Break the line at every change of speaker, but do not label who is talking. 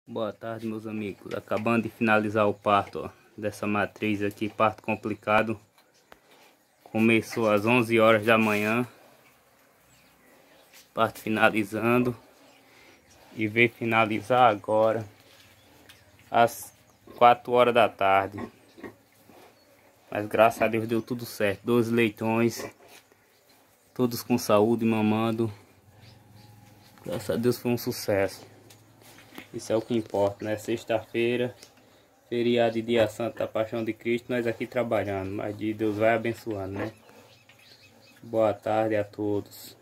Boa tarde, meus amigos. Acabando de finalizar o parto, ó, dessa matriz aqui, parto complicado. Começou às 11 horas da manhã. Parto finalizando. E veio finalizar agora, às 4 horas da tarde. Mas graças a Deus deu tudo certo. 12 leitões, todos com saúde, mamando. Graças a Deus foi um sucesso. Isso é o que importa, né? Sexta-feira, feriado de Dia Santo da Paixão de Cristo, nós aqui trabalhando, mas Deus vai abençoando, né? Boa tarde a todos.